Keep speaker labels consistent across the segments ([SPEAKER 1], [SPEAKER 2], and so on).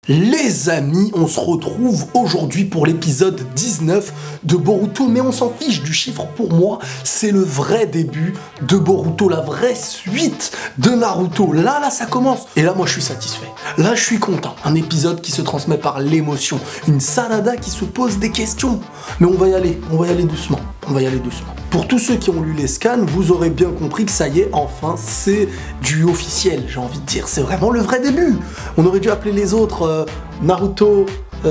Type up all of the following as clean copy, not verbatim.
[SPEAKER 1] Les amis, on se retrouve aujourd'hui pour l'épisode 19 de Boruto, mais on s'en fiche du chiffre. Pour moi, c'est le vrai début de Boruto, la vraie suite de Naruto. Là, ça commence. Et là, moi, je suis satisfait. Là, je suis content. Un épisode qui se transmet par l'émotion. Une Sarada qui se pose des questions. Mais on va y aller doucement. Pour tous ceux qui ont lu les scans, vous aurez bien compris que ça y est, enfin, c'est du officiel, j'ai envie de dire. C'est vraiment le vrai début. On aurait dû appeler les autres Naruto,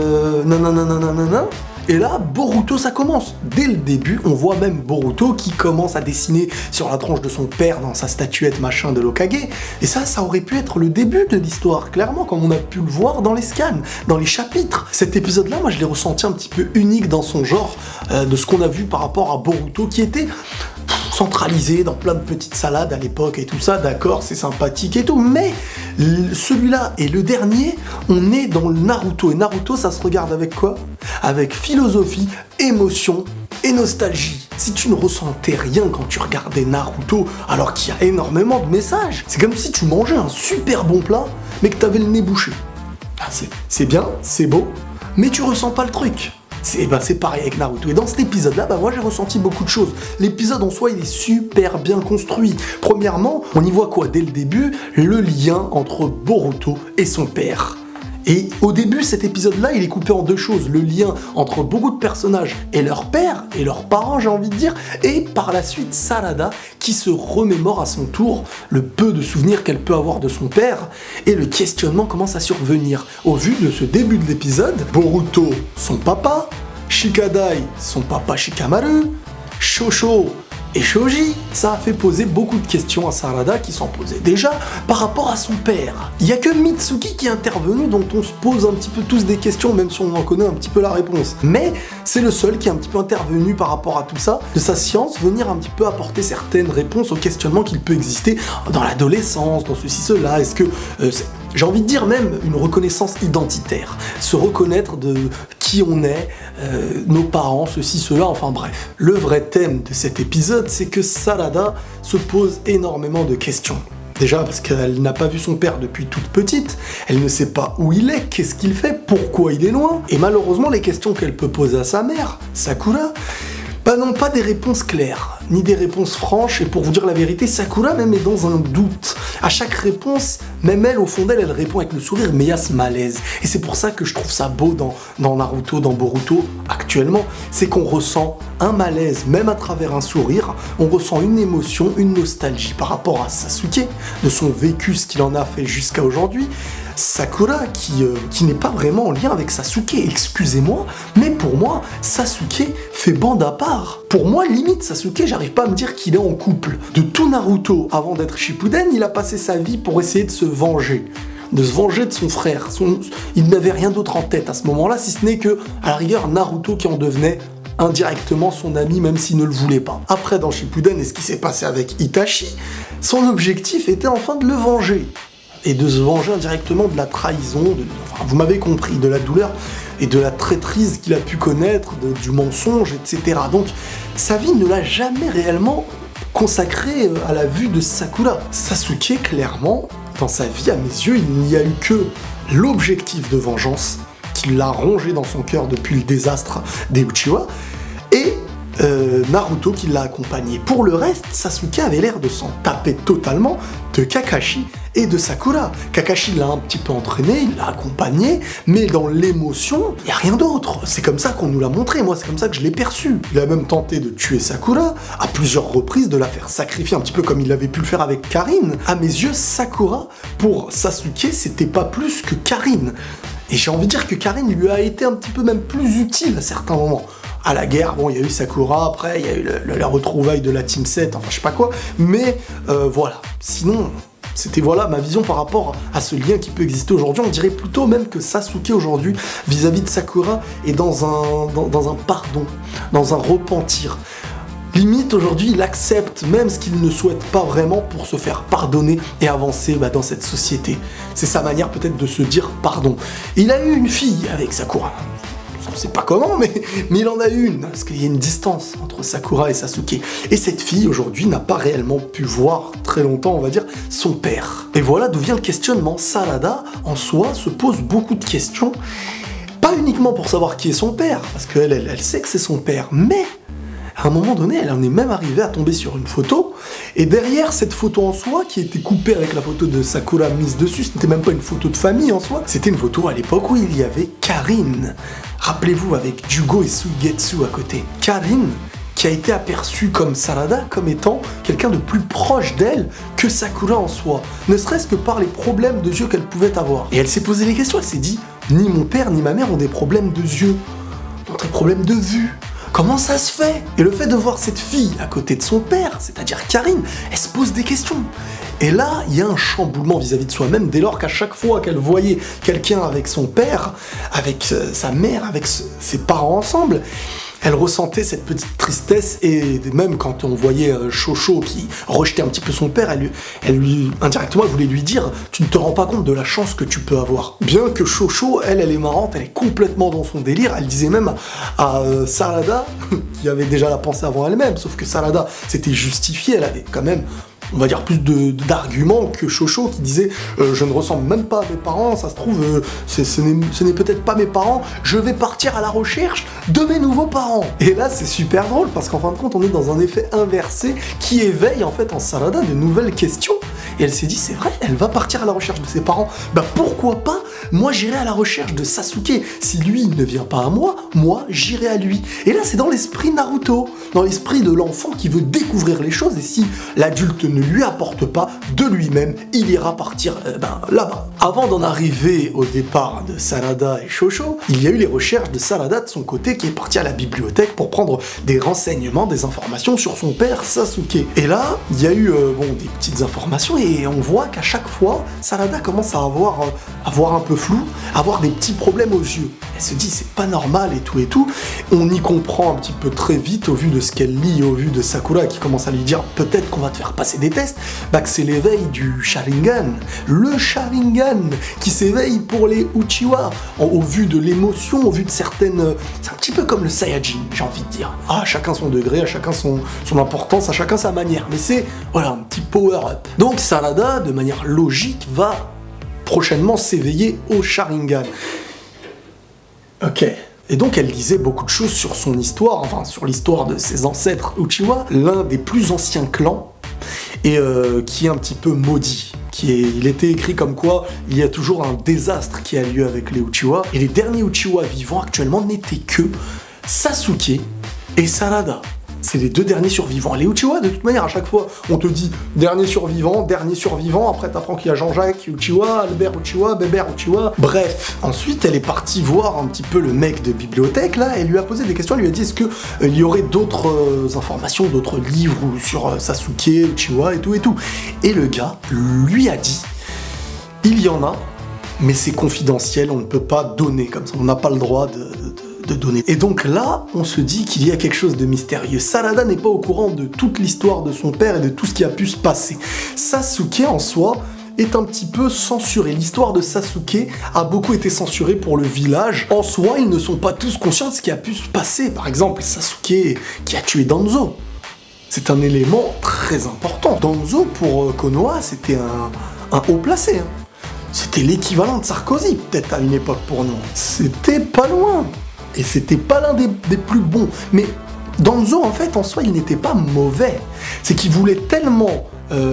[SPEAKER 1] nanana. Et là, Boruto, ça commence. Dès le début, on voit même Boruto qui commence à dessiner sur la tranche de son père dans sa statuette machin de l'Hokage. Et ça aurait pu être le début de l'histoire, clairement, comme on a pu le voir dans les scans, dans les chapitres. Cet épisode-là, moi, je l'ai ressenti un petit peu unique dans son genre, de ce qu'on a vu par rapport à Boruto, qui était centralisé dans plein de petites salades à l'époque et tout ça, d'accord, c'est sympathique et tout, mais celui-là et le dernier, on est dans le Naruto, et Naruto, ça se regarde avec quoi? Avec philosophie, émotion et nostalgie. Si tu ne ressentais rien quand tu regardais Naruto, alors qu'il y a énormément de messages, c'est comme si tu mangeais un super bon plat, mais que t'avais le nez bouché. C'est bien, c'est beau, mais tu ressens pas le truc. C'est pareil avec Naruto. Et dans cet épisode-là, moi j'ai ressenti beaucoup de choses. L'épisode en soi, il est super bien construit. Premièrement, on y voit quoi dès le début? Le lien entre Boruto et son père. Et au début, cet épisode-là, il est coupé en deux choses. Le lien entre beaucoup de personnages et leur père, et leurs parents, j'ai envie de dire, et par la suite, Sarada, qui se remémore à son tour le peu de souvenirs qu'elle peut avoir de son père, et le questionnement commence à survenir. Au vu de ce début de l'épisode, Boruto, son papa, Shikadai, son papa Shikamaru, Shosho et Shoji, ça a fait poser beaucoup de questions à Sarada qui s'en posait déjà par rapport à son père. Il n'y a que Mitsuki qui est intervenu, dont on se pose un petit peu tous des questions, même si on en connaît un petit peu la réponse. Mais c'est le seul qui est un petit peu intervenu par rapport à tout ça, de sa science, venir un petit peu apporter certaines réponses aux questionnements qu'il peut exister dans l'adolescence, dans ceci, cela. Est-ce que j'ai envie de dire même une reconnaissance identitaire, se reconnaître de qui on est, nos parents, ceci, cela, enfin bref. Le vrai thème de cet épisode, c'est que Sarada se pose énormément de questions. Déjà parce qu'elle n'a pas vu son père depuis toute petite, elle ne sait pas où il est, qu'est-ce qu'il fait, pourquoi il est loin, et malheureusement les questions qu'elle peut poser à sa mère, Sakura, n'ont pas des réponses claires, ni des réponses franches, et pour vous dire la vérité, Sakura même est dans un doute. À chaque réponse, même elle, au fond d'elle, elle répond avec le sourire, mais il y a ce malaise. Et c'est pour ça que je trouve ça beau dans Naruto, dans Boruto, actuellement, c'est qu'on ressent un malaise, même à travers un sourire, on ressent une émotion, une nostalgie par rapport à Sasuke, de son vécu, ce qu'il en a fait jusqu'à aujourd'hui. Sakura qui n'est pas vraiment en lien avec Sasuke, excusez-moi, mais pour moi, Sasuke fait bande à part. Pour moi, limite, Sasuke, j'arrive pas à me dire qu'il est en couple. De tout Naruto, avant d'être Shippuden, il a passé sa vie pour essayer de se venger de son frère. Il n'avait rien d'autre en tête à ce moment-là, si ce n'est que, à la rigueur, Naruto qui en devenait indirectement son ami, même s'il ne le voulait pas. Après, dans Shippuden, et ce qui s'est passé avec Itachi, son objectif était enfin de le venger. Et de se venger indirectement de la trahison, enfin, vous m'avez compris, de la douleur et de la traîtrise qu'il a pu connaître, du mensonge, etc. Donc, sa vie ne l'a jamais réellement consacrée à la vue de Sakura. Sasuke, clairement, dans sa vie, à mes yeux, il n'y a eu que l'objectif de vengeance qui l'a rongé dans son cœur depuis le désastre des Uchiwa, et Naruto qui l'a accompagné. Pour le reste, Sasuke avait l'air de s'en taper totalement de Kakashi et de Sakura. Kakashi l'a un petit peu entraîné, il l'a accompagné, mais dans l'émotion, il n'y a rien d'autre. C'est comme ça qu'on nous l'a montré, moi c'est comme ça que je l'ai perçu. Il a même tenté de tuer Sakura, à plusieurs reprises, de la faire sacrifier un petit peu comme il avait pu le faire avec Karin. À mes yeux, Sakura, pour Sasuke, c'était pas plus que Karin. Et j'ai envie de dire que Karin lui a été un petit peu même plus utile à certains moments. À la guerre, bon, il y a eu Sakura, après, il y a eu la retrouvaille de la Team 7, enfin, je sais pas quoi, mais voilà. Sinon, c'était voilà ma vision par rapport à ce lien qui peut exister aujourd'hui. On dirait plutôt même que Sasuke aujourd'hui, vis-à-vis de Sakura, est dans un pardon, dans un repentir. Limite, aujourd'hui, il accepte même ce qu'il ne souhaite pas vraiment pour se faire pardonner et avancer dans cette société. C'est sa manière peut-être de se dire pardon. Et il a eu une fille avec Sakura. on sait pas comment, mais il en a une, parce qu'il y a une distance entre Sakura et Sasuke. Et cette fille, aujourd'hui, n'a pas réellement pu voir, très longtemps, on va dire, son père. Et voilà d'où vient le questionnement. Sarada, en soi, se pose beaucoup de questions, pas uniquement pour savoir qui est son père, parce qu'elle elle sait que c'est son père, mais à un moment donné, elle en est même arrivée à tomber sur une photo, et derrière cette photo en soi, qui était coupée avec la photo de Sakura mise dessus, ce n'était même pas une photo de famille en soi, c'était une photo à l'époque où il y avait Karin. Rappelez-vous, avec Jugo et Suigetsu à côté. Karin, qui a été aperçue comme Sarada, comme étant quelqu'un de plus proche d'elle que Sakura en soi, ne serait-ce que par les problèmes de yeux qu'elle pouvait avoir. Et elle s'est posé les questions, elle s'est dit, ni mon père ni ma mère ont des problèmes de yeux, ont des problèmes de vue. Comment ça se fait? Et le fait de voir cette fille à côté de son père, c'est-à-dire Karin, elle se pose des questions. Et là, il y a un chamboulement vis-à-vis de soi-même, dès lors qu'à chaque fois qu'elle voyait quelqu'un avec son père, avec sa mère, avec ses parents ensemble, elle ressentait cette petite tristesse, et même quand on voyait Shosho qui rejetait un petit peu son père, elle lui indirectement, elle voulait lui dire « Tu ne te rends pas compte de la chance que tu peux avoir ». Bien que Shosho, elle est marrante, elle est complètement dans son délire, elle disait même à Sarada, qui avait déjà la pensée avant elle-même, sauf que Sarada s'était justifiée, elle avait quand même, on va dire, plus d'arguments que Shosho qui disait je ne ressemble même pas à mes parents, ça se trouve, ce n'est peut-être pas mes parents, je vais partir à la recherche de mes nouveaux parents. Et là, c'est super drôle, parce qu'en fin de compte, on est dans un effet inversé qui éveille en fait en Sarada de nouvelles questions. Et elle s'est dit, c'est vrai, elle va partir à la recherche de ses parents, bah pourquoi pas, moi j'irai à la recherche de Sasuke. Si lui ne vient pas à moi j'irai à lui. Et là, c'est dans l'esprit Naruto, dans l'esprit de l'enfant qui veut découvrir les choses, et si l'adulte ne lui apporte pas de lui-même, il ira partir là-bas. Avant d'en arriver au départ de Sarada et Shosho, il y a eu les recherches de Sarada de son côté, qui est parti à la bibliothèque pour prendre des renseignements, des informations sur son père Sasuke. Et là, il y a eu des petites informations, et on voit qu'à chaque fois, Sarada commence à avoir un peu flou, avoir des petits problèmes aux yeux. Elle se dit, c'est pas normal et tout. On y comprend un petit peu très vite au vu de ce qu'elle lit, au vu de Sakura qui commence à lui dire peut-être qu'on va te faire passer des tests, que c'est l'éveil du Sharingan. Le Sharingan qui s'éveille pour les Uchiwa, au vu de l'émotion, au vu de certaines... C'est un petit peu comme le Saiyajin, j'ai envie de dire. À chacun son degré, à chacun son importance, à chacun sa manière. Mais c'est, voilà, un petit power-up. Donc Sarada, de manière logique, va prochainement s'éveiller au Sharingan. Ok. Et donc elle disait beaucoup de choses sur son histoire, enfin sur l'histoire de ses ancêtres Uchiwa, l'un des plus anciens clans, et qui est un petit peu maudit. Il était écrit comme quoi il y a toujours un désastre qui a lieu avec les Uchiwa, et les derniers Uchiwa vivants actuellement n'étaient que Sasuke et Sarada. C'est les deux derniers survivants. Les Uchiwa, de toute manière, à chaque fois, on te dit dernier survivant, après t'apprends qu'il y a Jean-Jacques Uchiwa, Albert Uchiwa, Bébert Uchiwa. Bref, ensuite, elle est partie voir un petit peu le mec de bibliothèque, là, et lui a posé des questions, elle lui a dit est-ce qu'il y aurait d'autres informations, d'autres livres sur Sasuke, Uchiwa, et tout. Et le gars lui a dit il y en a, mais c'est confidentiel, on ne peut pas donner comme ça, on n'a pas le droit de donner. Et donc là, on se dit qu'il y a quelque chose de mystérieux. Sarada n'est pas au courant de toute l'histoire de son père et de tout ce qui a pu se passer. Sasuke, en soi, est un petit peu censuré. L'histoire de Sasuke a beaucoup été censurée pour le village. En soi, ils ne sont pas tous conscients de ce qui a pu se passer. Par exemple, Sasuke qui a tué Danzo. C'est un élément très important. Danzo, pour Konoha, c'était un haut placé. Hein. C'était l'équivalent de Sarkozy, peut-être à une époque pour nous. C'était pas loin. Et c'était pas l'un des plus bons. Mais Danzo, en fait, en soi, il n'était pas mauvais. C'est qu'il voulait tellement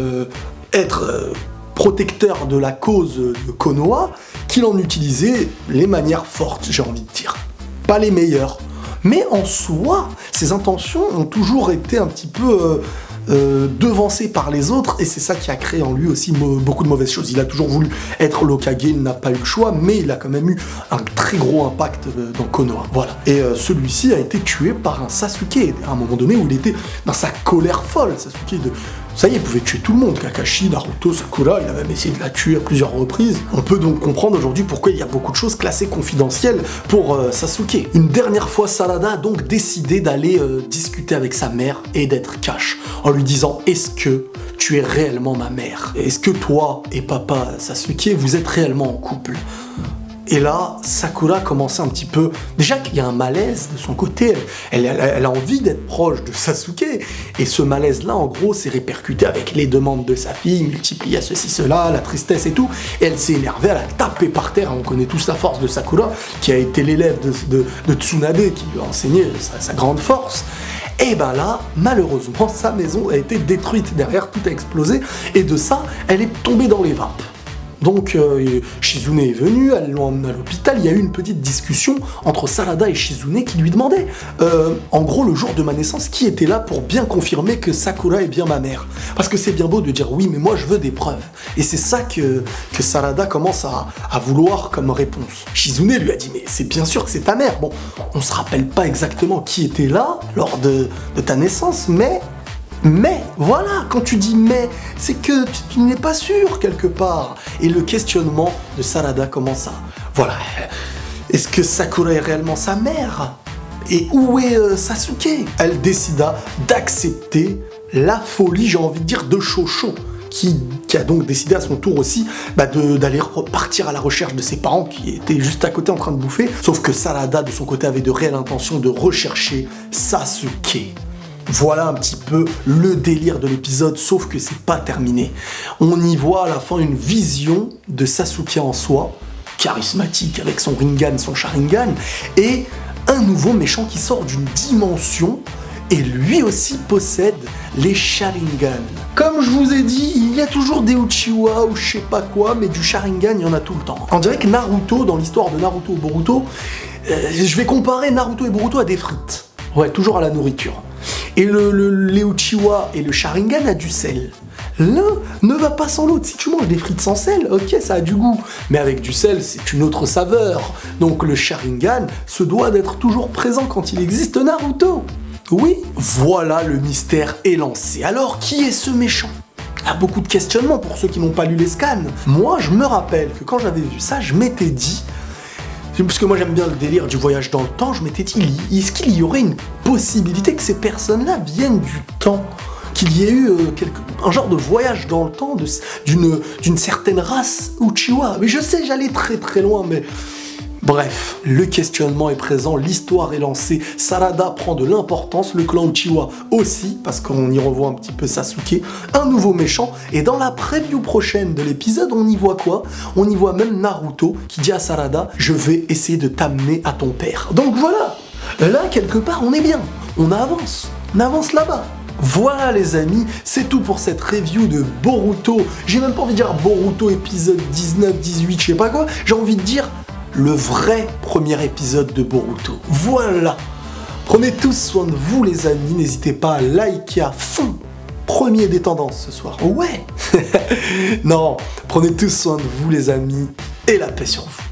[SPEAKER 1] être protecteur de la cause de Konoha qu'il en utilisait les manières fortes, j'ai envie de dire. Pas les meilleures. Mais en soi, ses intentions ont toujours été un petit peu devancé par les autres, et c'est ça qui a créé en lui aussi beaucoup de mauvaises choses. Il a toujours voulu être l'Hokage, il n'a pas eu le choix, mais il a quand même eu un très gros impact dans Konoha. Voilà. Et celui-ci a été tué par un Sasuke, à un moment donné où il était dans sa colère folle. Sasuke, ça y est, il pouvait tuer tout le monde. Kakashi, Naruto, Sakura, il a même essayé de la tuer à plusieurs reprises. On peut donc comprendre aujourd'hui pourquoi il y a beaucoup de choses classées confidentielles pour Sasuke. Une dernière fois, Sarada a donc décidé d'aller discuter avec sa mère et d'être cash, en lui disant « Est-ce que tu es réellement ma mère? Est-ce que toi et papa Sasuke, vous êtes réellement en couple ?» Et là, Sakura commence un petit peu... Déjà qu'il y a un malaise de son côté, elle a envie d'être proche de Sasuke, et ce malaise-là, en gros, s'est répercuté avec les demandes de sa fille, multiplié à ceci, cela, la tristesse et tout, et elle s'est énervée, elle a tapé par terre, on connaît tous la force de Sakura, qui a été l'élève de Tsunade, qui lui a enseigné sa grande force. Et ben là, malheureusement, sa maison a été détruite, derrière tout a explosé, et de ça, elle est tombée dans les vapes. Donc Shizune est venue, elle l'a emmenée à l'hôpital, il y a eu une petite discussion entre Sarada et Shizune qui lui demandait, en gros le jour de ma naissance, qui était là pour bien confirmer que Sakura est bien ma mère. Parce que c'est bien beau de dire oui, mais moi je veux des preuves. Et c'est ça que Sarada commence à vouloir comme réponse. Shizune lui a dit mais c'est bien sûr que c'est ta mère. Bon, on se rappelle pas exactement qui était là lors de ta naissance, mais voilà, quand tu dis mais, c'est que tu n'es pas sûr quelque part. Et le questionnement de Sarada commence à... Voilà, est-ce que Sakura est réellement sa mère? Et où est Sasuke? Elle décida d'accepter la folie, j'ai envie de dire, de Shosho, qui a donc décidé à son tour aussi d'aller partir à la recherche de ses parents qui étaient juste à côté en train de bouffer. Sauf que Sarada, de son côté, avait de réelles intentions de rechercher Sasuke. Voilà un petit peu le délire de l'épisode, sauf que c'est pas terminé. On y voit à la fin une vision de Sasuke en soi, charismatique avec son Rinnegan, son Sharingan, et un nouveau méchant qui sort d'une dimension, et lui aussi possède les Sharingan. Comme je vous ai dit, il y a toujours des Uchiwa ou je sais pas quoi, mais du Sharingan, il y en a tout le temps. On dirait que Naruto, dans l'histoire de Naruto et Boruto, je vais comparer Naruto et Boruto à des frites. Ouais, toujours à la nourriture. Et les Uchiwa et le Sharingan a du sel. L'un ne va pas sans l'autre. Si tu manges des frites sans sel, ok, ça a du goût. Mais avec du sel, c'est une autre saveur. Donc le Sharingan se doit d'être toujours présent quand il existe Naruto. Oui, voilà, le mystère est lancé. Alors, qui est ce méchant? Il y a beaucoup de questionnements pour ceux qui n'ont pas lu les scans. Moi, je me rappelle que quand j'avais vu ça, je m'étais dit... Parce que moi j'aime bien le délire du voyage dans le temps, je m'étais dit, est-ce qu'il y aurait une possibilité que ces personnes-là viennent du temps? Qu'il y ait eu un genre de voyage dans le temps d'une certaine race Uchiwa? Mais je sais, j'allais très très loin, mais... Bref, le questionnement est présent, l'histoire est lancée, Sarada prend de l'importance, le clan Uchiwa aussi, parce qu'on y revoit un petit peu Sasuke, un nouveau méchant, et dans la preview prochaine de l'épisode, on y voit quoi? On y voit même Naruto qui dit à Sarada « Je vais essayer de t'amener à ton père ». Donc voilà, là quelque part on est bien, on avance là-bas. Voilà les amis, c'est tout pour cette review de Boruto. J'ai même pas envie de dire Boruto épisode 19, 18, je sais pas quoi, j'ai envie de dire le vrai premier épisode de Boruto. Voilà. Prenez tous soin de vous les amis, n'hésitez pas à liker à fond. Premier des tendances ce soir. Ouais. Non, prenez tous soin de vous les amis et la paix sur vous.